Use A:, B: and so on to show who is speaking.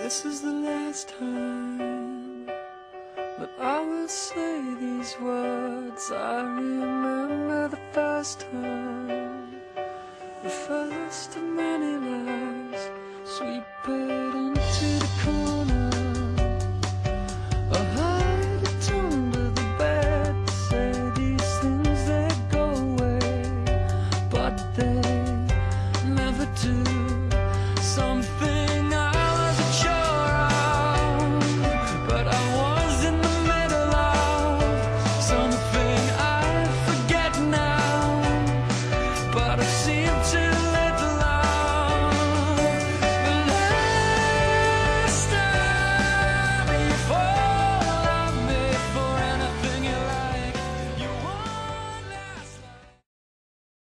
A: This is the last time that I will say these words. I remember the first time, the first of many lies, sweep it into the corner, or hide it under the bed. Say these things, they go away, but they never do. Something